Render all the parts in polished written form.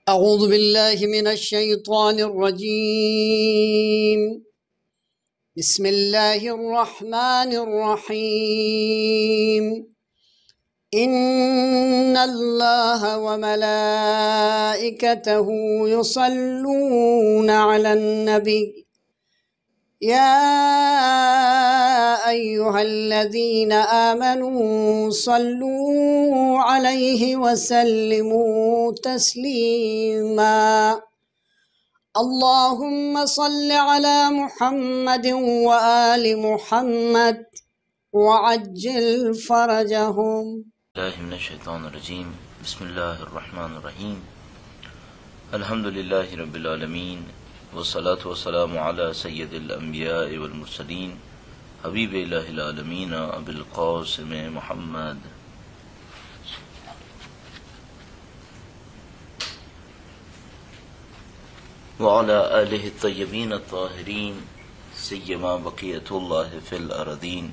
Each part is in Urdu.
أعوذ بالله من الشيطان الرجيم. بسم الله الرحمن الرحيم. إن الله وملائكته يصلون على النبي يا أيها الذين آمنوا صلوا عليه وسلموا تسليما. اللهم صل على محمد وآل محمد وعجل فرجهم. الله من الشیطان الرجیم. بسم اللہ الرحمن الرحیم. الحمد للہ رب العالمین والصلاة والسلام علی سید الانبیاء والمرسلین حبیب الہ العالمین ابی القاسم محمد وعلی آلہ الطیبین الطاہرین سیما بقیۃ اللہ فی الارضین.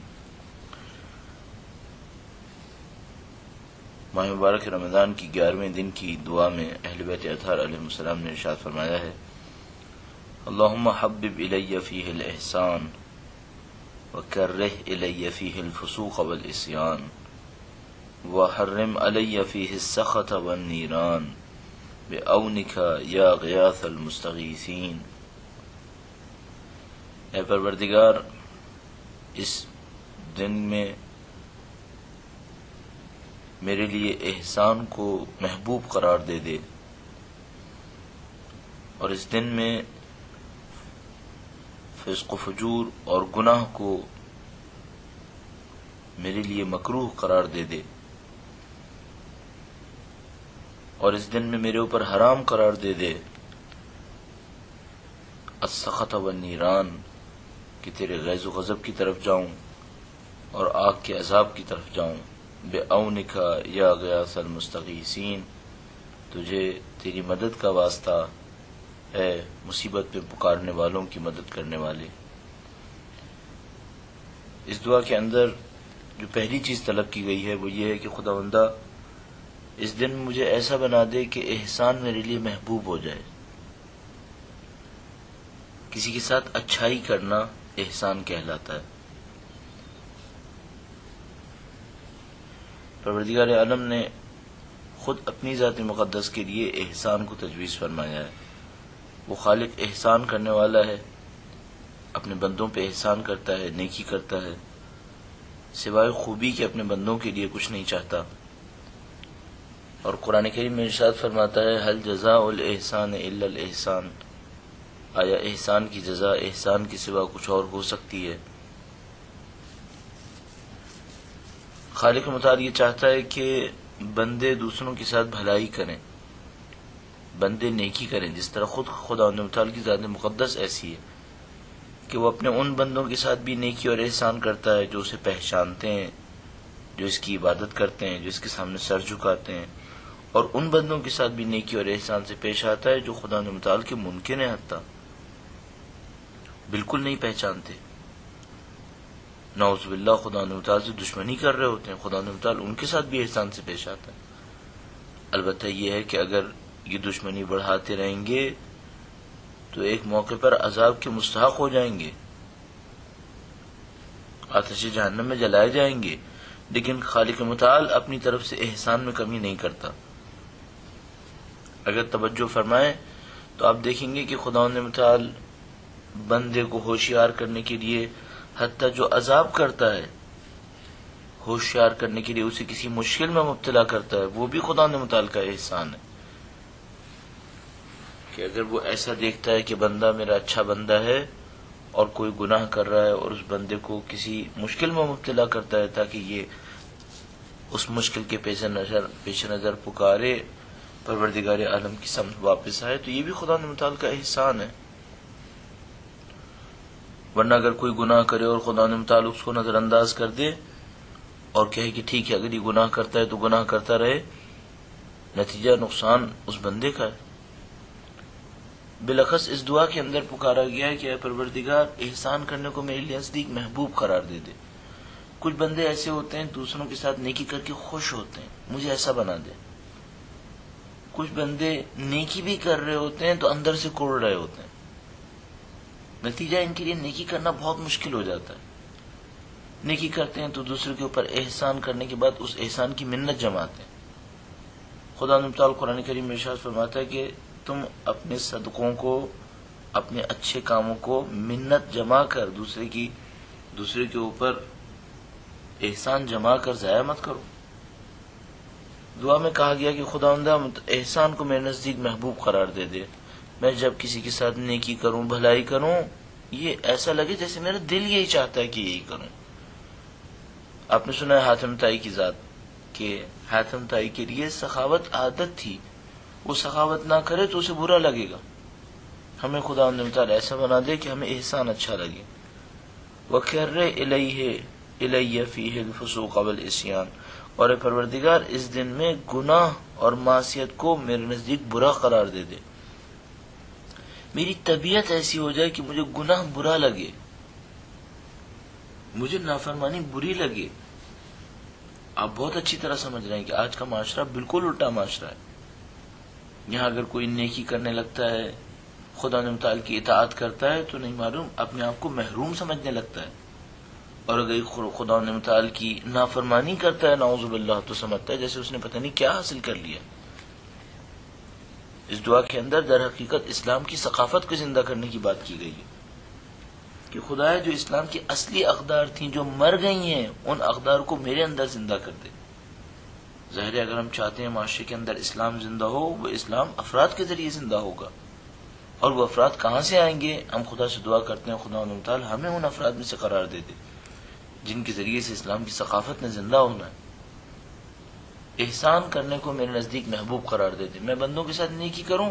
ماہ مبارک رمضان کی 11ویں دن کی دعا میں اہل بیت اطہار علیہ السلام نے ارشاد فرمایا ہے: اللہم حبب الی فیہ الاحسان وکرہ الی فیہ الفسوق والعصیان وحرم علی فیہ السخط والنیران بعونک یا غیاث المستغیثین. اے پروردگار، اس دن میں میرے لیے احسان کو محبوب قرار دے دے، اور اس دن میں فسق و فجور اور گناہ کو میرے لیے مکروہ قرار دے دے، اور اس دن میں میرے اوپر حرام قرار دے دے السخط والنیران، کہ تیرے غیظ و غضب کی طرف جاؤں اور آگ کے عذاب کی طرف جاؤں. بعونک یا غیاث المستغیثین، تجھے تیری مدد کا واسطہ ہے مصیبت میں پکارنے والوں کی مدد کرنے والے. اس دعا کے اندر جو پہلی چیز طلب کی گئی ہے وہ یہ ہے کہ خداوندہ اس دن مجھے ایسا بنا دے کہ احسان میرے لیے محبوب ہو جائے. کسی کے ساتھ اچھائی کرنا احسان کہلاتا ہے. پروردگار عالم نے خود اپنی ذات مقدس کے لیے احسان کو تجویز فرمایا ہے. وہ خالق احسان کرنے والا ہے، اپنے بندوں پہ احسان کرتا ہے، نیکی کرتا ہے، سوائے خوبی کے اپنے بندوں کے لیے کچھ نہیں چاہتا. اور قرآن کریم میں ارشاد فرماتا ہے: هل جزاء الاحسان الا الاحسان، آیا احسان کی جزا احسان کے سوا کچھ اور ہو سکتی ہے؟ خالق متعال یہ چاہتا ہے کہ بندے دوسروں کے ساتھ بھلائی کریں، بندے نیکی کریں، جس طرح خود خداوند متعال کی ذات مقدس ایسی ہے کہ وہ اپنے ان بندوں کے ساتھ بھی نیکی اور احسان کرتا ہے جو اسے پہچانتے ہیں، جو اس کی عبادت کرتے ہیں، جو اس کے سامنے سر جھکاتے ہیں، اور ان بندوں کے ساتھ بھی نیکی اور احسان سے پیش آتا ہے جو خداوند متعال کے منکر ہیں، حتیٰ بالکل نہیں پہچانتے. نعوذ باللہ خداوند متعال سے دشمنی کر رہے ہوتے ہیں، خداوند متعال ان کے ساتھ بھی احسان سے پیش آتا ہے. البتہ یہ ہے کہ اگر یہ دشمنی بڑھاتے رہیں گے تو ایک موقع پر عذاب کے مستحق ہو جائیں گے، آتش جہنم میں جلائے جائیں گے. لیکن خالق متعال اپنی طرف سے احسان میں کمی نہیں کرتا. اگر توجہ فرمائیں تو آپ دیکھیں گے کہ خداوند متعال بندے کو ہوشیار کرنے کے لیے حتیٰ جو عذاب کرتا ہے، ہوشیار کرنے کے لیے اسے کسی مشکل میں مبتلا کرتا ہے، وہ بھی خداوند متعال کا احسان ہے. کہ اگر وہ ایسا دیکھتا ہے کہ بندہ میرا اچھا بندہ ہے اور کوئی گناہ کر رہا ہے اور اس بندے کو کسی مشکل میں مبتلا کرتا ہے تاکہ یہ اس مشکل کے پیش نظر پکارے پروردگار عالم کی سمت واپس آئے، تو یہ بھی خداوند متعال کا احسان ہے. ورنہ اگر کوئی گناہ کرے اور خداوند متعال اس کو نظر انداز کر دے اور کہے کہ ٹھیک ہے اگر یہ گناہ کرتا ہے تو گناہ کرتا رہے، نتیجہ نقصان اس بندے کا ہے. بلخص اس دعا کے اندر پکارا گیا ہے کہ اے پروردگار احسان کرنے کو میرے لیے نزدیک محبوب قرار دے دے. کچھ بندے ایسے ہوتے ہیں دوسروں کے ساتھ نیکی کر کے خوش ہوتے ہیں، مجھے ایسا بنا دے. کچھ بندے نیکی بھی کر رہے ہوتے ہیں تو اندر سے کوڑ رہے ہوتے ہیں، نتیجہ ان کے لیے نیکی کرنا بہت مشکل ہو جاتا ہے۔ نیکی کرتے ہیں تو دوسرے کے اوپر احسان کرنے کے بعد اس احسان کی منت جماتے ہیں۔ خدا تعالیٰ قرآن کریم میں ارشاد فرماتا ہے کہ تم اپنے صدقوں کو، اپنے اچھے کاموں کو منت جما کر دوسرے کے اوپر احسان جما کر ضائع مت کرو۔ دعا میں کہا گیا کہ خداوندہ احسان کو میرے نزدیک محبوب قرار دے دے، میں جب کسی کے ساتھ نیکی کروں، بھلائی کروں، یہ ایسا لگے جیسے میرا دل یہی چاہتا ہے کہ یہی کروں۔ آپ نے سنا ہے حاتم طائی کی ذات کہ حاتم طائی کے لیے سخاوت عادت تھی، وہ سخاوت نہ کرے تو اسے برا لگے گا۔ ہمیں خداوند تعالیٰ ایسا بنا دے کہ ہمیں احسان اچھا لگے۔ وَكَرِّ إِلَيَّ فِيهِ الْفُسُوقَ وَالْعِصْيَانَ، اور اے پروردگار اس دن میں گناہ اور معصیت کو میرے نزدیک برا قرار دے دے۔ میری طبیعت ایسی ہو جائے کہ مجھے گناہ برا لگے، مجھے نافرمانی بری لگے۔ آپ بہت اچھی طرح سمجھ رہے ہیں کہ آج کا معاشرہ بالکل الٹا معاشرہ ہے۔ یہاں اگر کوئی نیکی کرنے لگتا ہے، خدا تعالی کی اطاعت کرتا ہے تو نہیں معلوم اپنے آپ کو محروم سمجھنے لگتا ہے، اور اگر خدا تعالی کی نافرمانی کرتا ہے نعوذ باللہ تو سمجھتا ہے جیسے اس نے پتہ نہیں کیا حاصل کر لیا۔ اس دعا کے اندر در حقیقت اسلام کی ثقافت کو زندہ کرنے کی بات کی گئی ہے کہ خدایا جو اسلام کی اصلی اقدار تھیں جو مر گئی ہیں، ان اقدار کو میرے اندر زندہ کر دے۔ ظاہر ہے اگر ہم چاہتے ہیں معاشرے کے اندر اسلام زندہ ہو، وہ اسلام افراد کے ذریعے زندہ ہوگا، اور وہ افراد کہاں سے آئیں گے؟ ہم خدا سے دعا کرتے ہیں خدا تعالی ہمیں ان افراد میں سے قرار دے دے جن کے ذریعے سے اسلام کی ثقافت نے زندہ ہونا ہے۔ احسان کرنے کو میرے نزدیک محبوب قرار دے دے، میں بندوں کے ساتھ نیکی کروں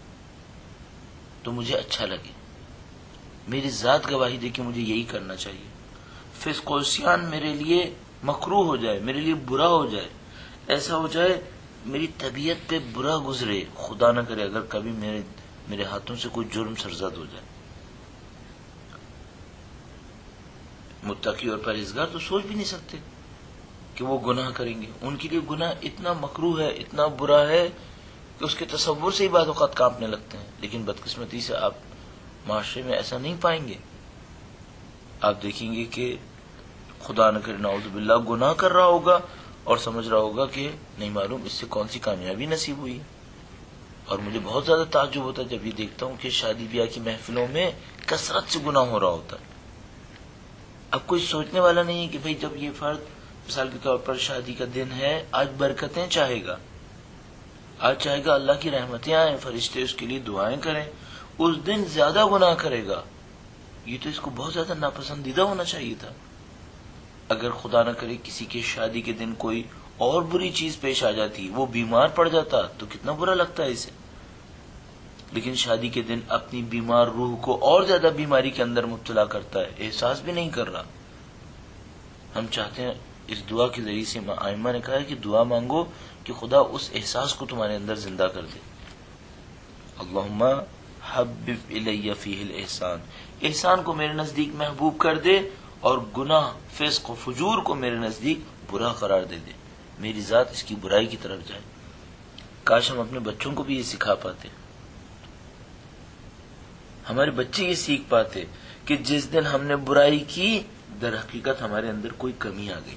تو مجھے اچھا لگے، میری ذات گواہی دے کہ مجھے یہی کرنا چاہیے۔ فسق و عصیان میرے لیے مکروہ ہو جائے، میرے لیے برا ہو جائے، ایسا ہو جائے میری طبیعت پہ برا گزرے، خدا نہ کرے اگر کبھی میرے ہاتھوں سے کوئی جرم سرزد ہو جائے۔ متقی اور پرہیزگار تو سوچ بھی نہیں سکتے کہ وہ گناہ کریں گے، ان کے لیے گناہ اتنا مکروہ ہے، اتنا برا ہے کہ اس کے تصور سے ہی بعض اوقات کانپنے لگتے ہیں۔ لیکن بدقسمتی سے آپ معاشرے میں ایسا نہیں پائیں گے۔ آپ دیکھیں گے کہ خدا نہ کرے نعوذ باللہ گناہ کر رہا ہوگا اور سمجھ رہا ہوگا کہ نہیں معلوم اس سے کون سی کامیابی نصیب ہوئی ہے۔ اور مجھے بہت زیادہ تعجب ہوتا ہے جب یہ دیکھتا ہوں کہ شادی بیاہ کی محفلوں میں کثرت سے گناہ ہو رہا ہوتا ہے۔ اب کوئی سوچنے والا نہیں ہے کہ بھئی جب یہ فرد مثال کے طور پر شادی کا دن ہے، آج برکتیں چاہے گا، آج چاہے گا اللہ کی رحمتیں آئیں، فرشتے اس کے لیے دعائیں کریں، اس دن زیادہ گناہ کرے گا، یہ تو اس کو بہت زیادہ ناپسندیدہ ہونا چاہیے تھا۔ اگر خدا نہ کرے کسی کے شادی کے دن کوئی اور بری چیز پیش آ جاتی، وہ بیمار پڑ جاتا تو کتنا برا لگتا ہے اسے۔ لیکن شادی کے دن اپنی بیمار روح کو اور زیادہ بیماری کے اندر مبتلا کرتا ہے، احساس بھی نہیں کر رہا۔ ہم چاہتے ہیں اس دعا کے ذریعے سے آئمہ نے کہا ہے کہ دعا مانگو کہ خدا اس احساس کو تمہارے اندر زندہ کر دے۔ اللہم حبب الی فیہ الاحسان، احسان کو میرے نزدیک محبوب کر دے اور گناہ، فسق و فجور کو میرے نزدیک برا قرار دے دے، میری ذات اس کی برائی کی طرف جائے۔ کاش ہم اپنے بچوں کو بھی یہ سکھا پاتے، ہمارے بچے یہ سیکھ پاتے کہ جس دن ہم نے برائی کی در حقیقت ہمارے اندر کوئی کمی آ گئی،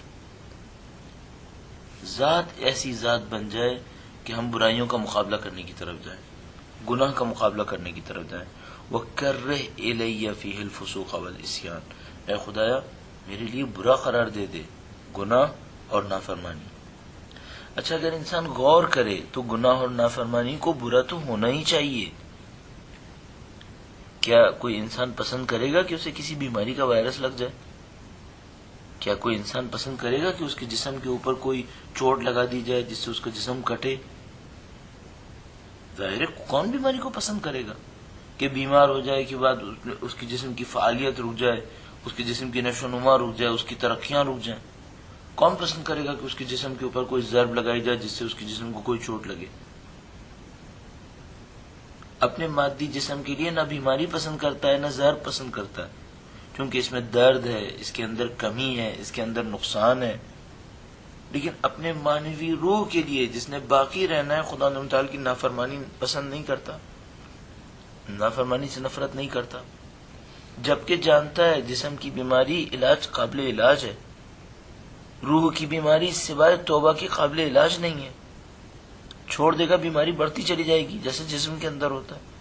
ذات ایسی ذات بن جائے کہ ہم برائیوں کا مقابلہ کرنے کی طرف جائیں، گناہ کا مقابلہ کرنے کی طرف جائیں۔ وَكَرِّهْ إِلَيَّ فِيهِ الْفُسُوقَ وَالْعِصْيَانَ، اے خدایا میرے لیے برا قرار دے دے گناہ اور نافرمانی۔ اچھا اگر انسان غور کرے تو گناہ اور نافرمانی کو برا تو ہونا ہی چاہیے۔ کیا کوئی انسان پسند کرے گا کہ اسے کسی بیماری کا وائرس لگ جائے؟ کیا کوئی انسان پسند کرے گا کہ اس کے جسم کے اوپر کوئی چوٹ لگا دی جائے جس سے اس کا جسم کٹے؟ ظاہر ہے کون بیماری کو پسند کرے گا کہ بیمار ہو جائے کے بعد اس کی جسم کی فعالیت رک جائے، اس کے جسم کی نشو و نما رک جائے، اس کی ترقیاں رک جائیں؟ کون پسند کرے گا کہ اس کے جسم کے اوپر کوئی ضرب لگائی جائے جس سے اس کے جسم کو کوئی چوٹ لگے؟ اپنے مادی جسم کے لیے نہ بیماری پسند کرتا ہے نہ زہر پسند کرتا ہے، کیونکہ اس میں درد ہے، اس کے اندر کمی ہے، اس کے اندر نقصان ہے۔ لیکن اپنے معنوی روح کے لیے جس نے باقی رہنا ہے خدا تعالیٰ کی نافرمانی پسند نہیں کرتا، نافرمانی سے نفرت نہیں کرتا، جبکہ جانتا ہے جسم کی بیماری علاج قابل علاج ہے، روح کی بیماری سوائے توبہ کی قابل علاج نہیں ہے، چھوڑ دے گا بیماری بڑھتی چلی جائے گی جیسے جسم کے اندر ہوتا ہے۔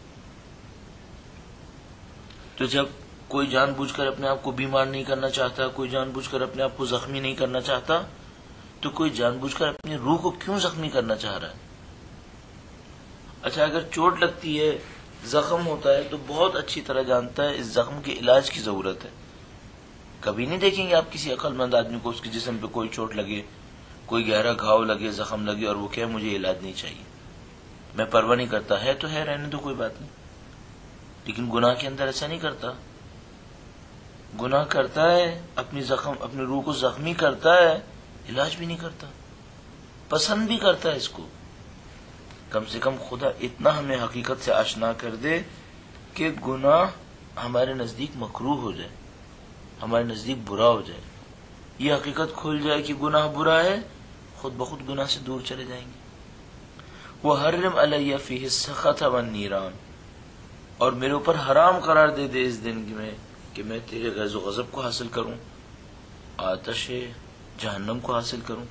تو جب کوئی جان بوجھ کر اپنے آپ کو بیمار نہیں کرنا چاہتا، کوئی جان بوجھ کر اپنے آپ کو زخمی نہیں کرنا چاہتا، تو کوئی جان بوجھ کر اپنی روح کو کیوں زخمی کرنا چاہ رہا ہے؟ اچھا، اگر چوٹ لگتی ہے، زخم ہوتا ہے، تو بہت اچھی طرح جانتا ہے اس زخم کے علاج کی ضرورت ہے۔ کبھی نہیں دیکھیں گے آپ کسی عقل مند آدمی کو اس کے جسم پہ کوئی چوٹ لگے، کوئی گہرا گھاؤ لگے، زخم لگے اور وہ کہے مجھے علاج نہیں چاہیے، میں پرواہ نہیں کرتا، ہے تو ہے، رہنے دو، کوئی بات نہیں۔ لیکن گناہ کے اندر ایسا نہیں کرتا، گناہ کرتا ہے، اپنی روح کو زخمی کرتا ہے، علاج بھی نہیں کرتا، پسند بھی کرتا ہے اس کو۔ کم سے کم خدا اتنا ہمیں حقیقت سے آشنا کر دے کہ گناہ ہمارے نزدیک مکروہ ہو جائے، ہمارے نزدیک برا ہو جائے، یہ حقیقت کھل جائے کہ گناہ برا ہے، خود بخود گناہ سے دور چلے جائیں گے۔ وَحَرِّمْ عَلَيَّ فِيهِ السَّخَطَ وَالنِّيرَانَ، اور میرے اوپر حرام قرار دے دے اس دن میں کہ میں تیرے غیظ و غضب کو حاصل کروں، آتش جہنم کو حاصل کروں،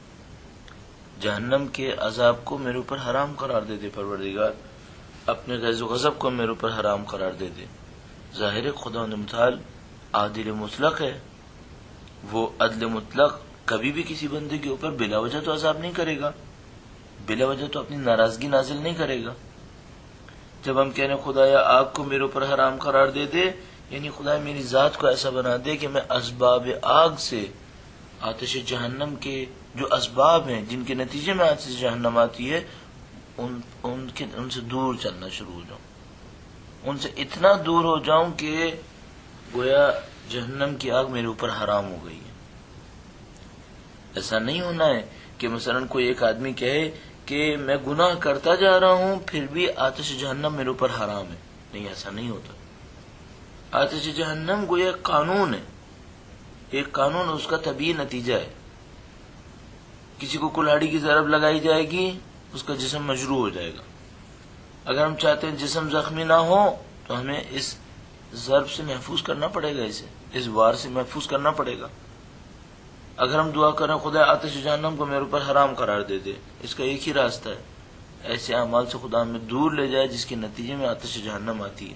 جہنم کے عذاب کو میرے اوپر حرام قرار دے دے پروردگار، اپنے غیظ و غضب کو میرے اوپر حرام قرار دے دے۔ ظاہر خدا متعال عادل مطلق ہے، وہ عدل مطلق کبھی بھی کسی بندے کے اوپر بلا وجہ تو عذاب نہیں کرے گا، بلا وجہ تو اپنی ناراضگی نازل نہیں کرے گا۔ جب ہم کہنے خدایا آگ کو میرے اوپر حرام قرار دے دے، یعنی خدا میری ذات کو ایسا بنا دے کہ میں اسباب آگ سے، آتش جہنم کے جو اسباب ہیں جن کے نتیجے میں آتش جہنم آتی ہے، ان سے دور چلنا شروع ہو جاؤں، ان سے اتنا دور ہو جاؤں کہ گویا جہنم کی آگ میرے اوپر حرام ہو گئی ہے۔ ایسا نہیں ہونا ہے کہ مثلا کوئی ایک آدمی کہے کہ میں گناہ کرتا جا رہا ہوں پھر بھی آتش جہنم میرے اوپر حرام ہے، نہیں، ایسا نہیں ہوتا۔ آتش جہنم گویا ایک قانون ہے، ایک قانون، اس کا طبیعی نتیجہ ہے۔ کسی کو کلاڑی کی ضرب لگائی جائے گی، اس کا جسم مجروح ہو جائے گا۔ اگر ہم چاہتے ہیں جسم زخمی نہ ہو تو ہمیں اس ضرب سے محفوظ کرنا پڑے گا، اسے اس وار سے محفوظ کرنا پڑے گا۔ اگر ہم دعا کریں خدا آتش جہنم کو میرے اوپر حرام قرار دے دے، اس کا ایک ہی راستہ ہے، ایسے اعمال سے خدا ہمیں دور لے جائے جس کے نتیجے میں آتش جہنم آتی ہے۔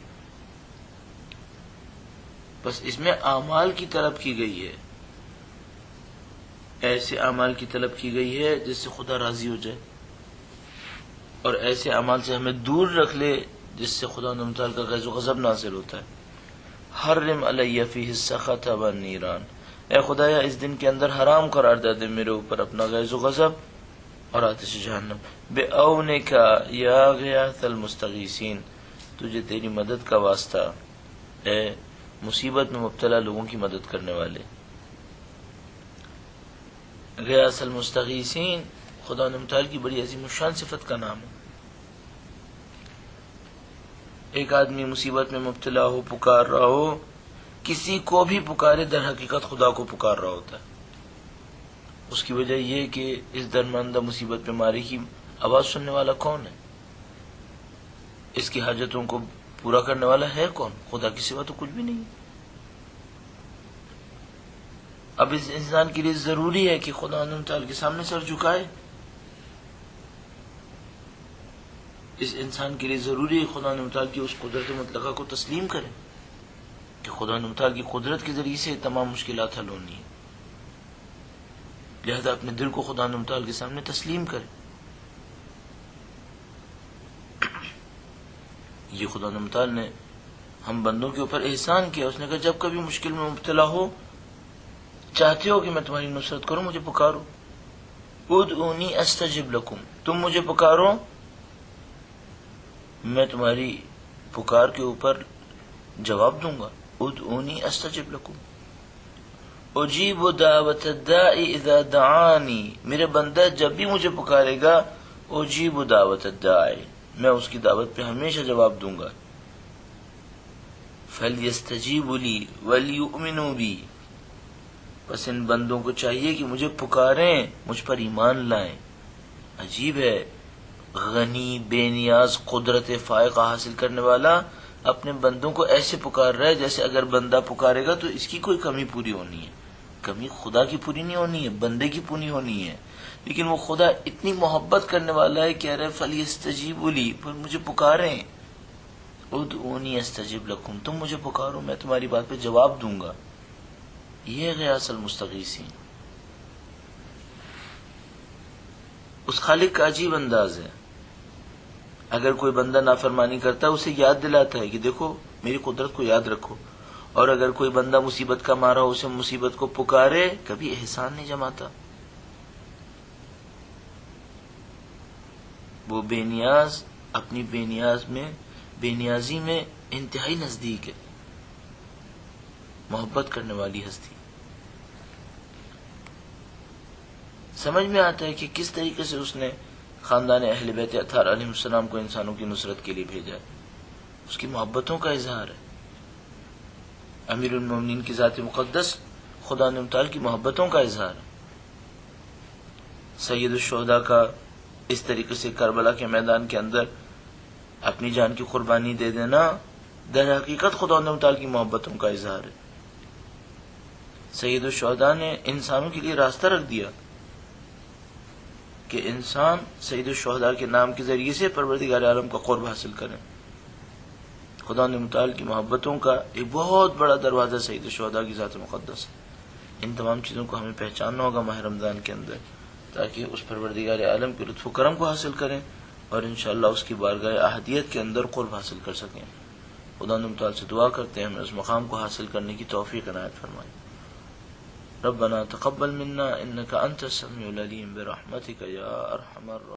بس اس میں اعمال کی طلب کی گئی ہے، ایسے اعمال کی طلب کی گئی ہے جس سے خدا راضی ہو جائے، اور ایسے اعمال سے ہمیں دور رکھ لے جس سے خدا تعالیٰ کا غیظ و غضب نازل ہوتا ہے۔ حرم علی فیہ السخط والنیران، اے خدایا اس دن کے اندر حرام قرار دے دے میرے اوپر اپنا غیظ و غضب اور آتش جہنم۔ بعونک یا غیاث المستغیثین، تجھے تیری مدد کا واسطہ اے مصیبت میں مبتلا لوگوں کی مدد کرنے والے۔ غیاث المستغیثین خدا تعالیٰ کی بڑی عظیم الشان صفت کا نام ہے۔ ایک آدمی مصیبت میں مبتلا ہو، پکار رہا ہو، کسی کو بھی پکارے در حقیقت خدا کو پکار رہا ہوتا ہے۔ اس کی وجہ یہ کہ اس درماندہ مصیبت بیماری کی آواز سننے والا کون ہے، اس کی حاجتوں کو پورا کرنے والا ہے کون؟ خدا کی سوا تو کچھ بھی نہیں۔ اب اس انسان کے لیے ضروری ہے کہ خدا تعالیٰ کے سامنے سر جھکائے، اس انسان کے لیے ضروری ہے خدا تعالیٰ کی اس قدرت مطلقہ کو تسلیم کرے کہ خدا تعالیٰ کی قدرت کے ذریعے سے تمام مشکلات حل ہونی ہیں، لہذا اپنے دل کو خدا تعالیٰ کے سامنے تسلیم کرے۔ یہ خدا تعالیٰ نے ہم بندوں کے اوپر احسان کیا، اس نے کہا جب کبھی مشکل میں مبتلا ہو، چاہتے ہو کہ میں تمہاری نصرت کروں، مجھے پکارو، ادعونی استجب لکم، تم مجھے پکارو، میں تمہاری پکار کے اوپر جواب دوں گا۔ ادعونی استجب لکم، اجیب دعوت الداعی اذا دعانی، میرے بندہ جب بھی مجھے پکارے گا، اجیب دعوت الداعی، میں اس کی دعوت پہ ہمیشہ جواب دوں گا۔ فلیستجیبوا لی ولیؤمنوا بی، بس ان بندوں کو چاہیے کہ مجھے پکاریں، مجھ پر ایمان لائیں۔ عجیب ہے، غنی بے نیاز قدرت فائقہ حاصل کرنے والا اپنے بندوں کو ایسے پکار رہا ہے جیسے اگر بندہ پکارے گا تو اس کی کوئی کمی پوری ہونی ہے۔ کمی خدا کی پوری نہیں ہونی ہے، بندے کی پوری ہونی ہے، لیکن وہ خدا اتنی محبت کرنے والا ہے، کہہ رہے فَلْيَسْتَجِيبُوا لِي، پر مجھے پکاریں۔ ادعونی استجب لکم، تم مجھے پکارو میں تمہاری بات پہ جواب دوں گا۔ یہ غیاث المستغیثین، اس خالق کا عجیب انداز ہے۔ اگر کوئی بندہ نافرمانی کرتا ہے اسے یاد دلاتا ہے کہ دیکھو میری قدرت کو یاد رکھو، اور اگر کوئی بندہ مصیبت کا مارا اسے مصیبت کو پکارے، کبھی احسان نہیں جماتا۔ وہ بے نیاز اپنی بے نیازی میں انتہائی نزدیک ہے، محبت کرنے والی ہستی۔ سمجھ میں آتا ہے کہ کس طریقے سے اس نے خاندان اہل بیت اطہار علیہ السلام کو انسانوں کی نصرت کے لیے بھیجا ہے، اس کی محبتوں کا اظہار ہے۔ امیر المومنین کی ذات مقدس خدا نے متعال کی محبتوں کا اظہار ہے۔ سید الشہداء کا اس طریقے سے کربلا کے میدان کے اندر اپنی جان کی قربانی دے دینا در حقیقت خدا نے متعال کی محبتوں کا اظہار ہے۔ سید الشہداء نے انسانوں کے لیے راستہ رکھ دیا کہ انسان سید الشہداء کے نام کے ذریعے سے پروردگار عالم کا قرب حاصل کریں۔ خدا نے متعال کی محبتوں کا ایک بہت بڑا دروازہ سید الشہداء کی ذات مقدس ہے۔ ان تمام چیزوں کو ہمیں پہچاننا ہوگا ماہ رمضان کے اندر، تاکہ اس پروردگار عالم کے لطف و کرم کو حاصل کریں اور انشاءاللہ اس کی بارگاہ احدیت کے اندر قرب حاصل کر سکیں۔ خدا نے متعال سے دعا کرتے ہیں ہمیں اس مقام کو حاصل کرنے کی توفیق عنایت فرمائے۔ ربنا تقبل منا انك انت السميع العليم برحمتك يا ارحم الراحمين۔